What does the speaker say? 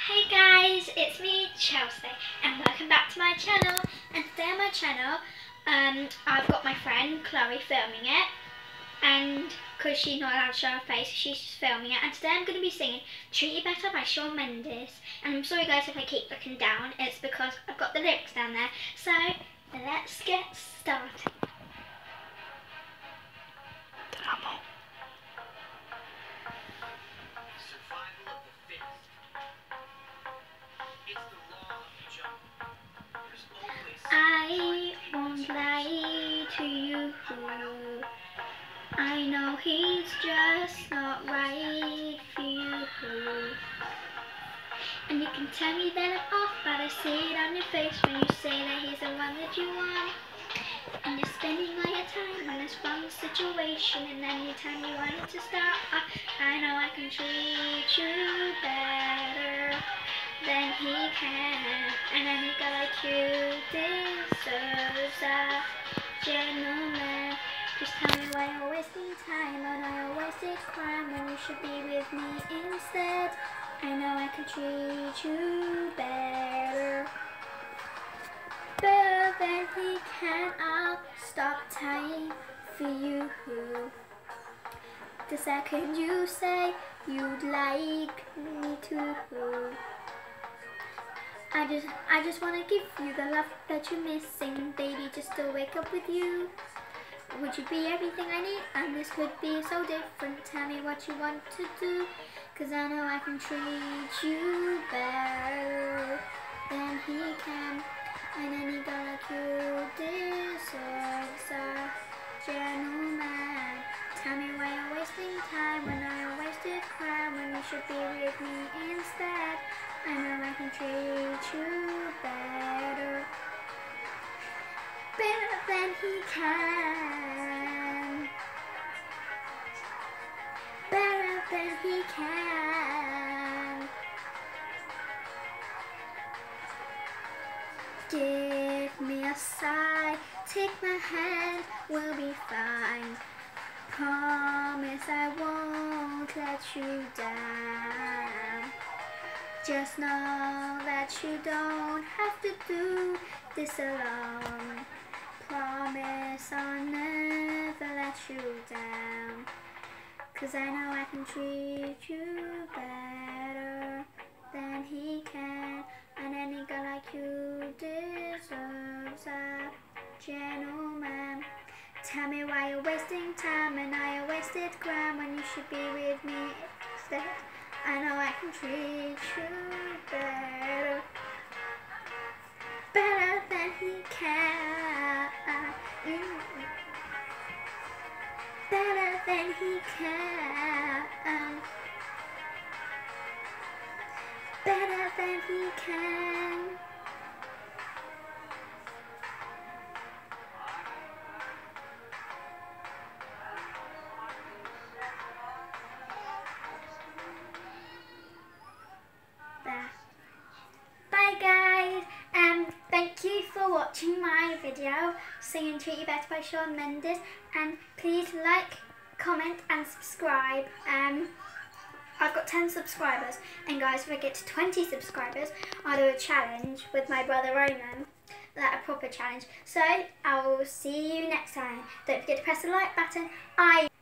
Hey guys, it's me Chelsea and welcome back to my channel. And today on my channel I've got my friend Chloe filming it, and because she's not allowed to show her face, she's just filming it. And today I'm going to be singing Treat You Better by Shawn Mendes. And I'm sorry guys if I keep looking down, it's because I've got the lyrics down there. So let's get started. I won't lie to you. I know he's just not right for you. And you can tell me that I'm off, but I see it on your face when you say that he's the one that you want. And you're spending all your time on this wrong situation, and then you tell me you want it to stop. I know I can treat you better than he can, and any guy like you deserves a gentleman. Just tell me why you're wasting time on a wasted crime when you should be with me instead. I know I can treat you better than he can. I'll stop time for you. The second you say you'd like me to, I just wanna give you the love that you're missing, baby, just to wake up with you. Would you be everything I need? And this could be so different. Tell me what you want to do, 'cause I know I can treat you better than he can. And any girl like you deserves a gentleman. Tell me why you're wasting time when I wasted crime when you should be with me instead. I know I can treat you better than he can. Better than he can. Give me a sigh, take my hand, we'll be fine. Promise I won't let you down. Just know that you don't have to do this alone. Promise I'll never let you down, 'cause I know I can treat you better than he can. And any girl like you deserves a gentleman. Tell me why you're wasting time and I wasted crime when you should be with me instead. I know I can treat you better than he can. Better than he can. Better than he can. Bye guys, and thank you for watching my video singing Treat You Better by Shawn Mendes, and please like, comment and subscribe. I've got 10 subscribers, and guys, if I get to 20 subscribers I'll do a challenge with my brother Roman, like a proper challenge. So I will see you next time. Don't forget to press the like button.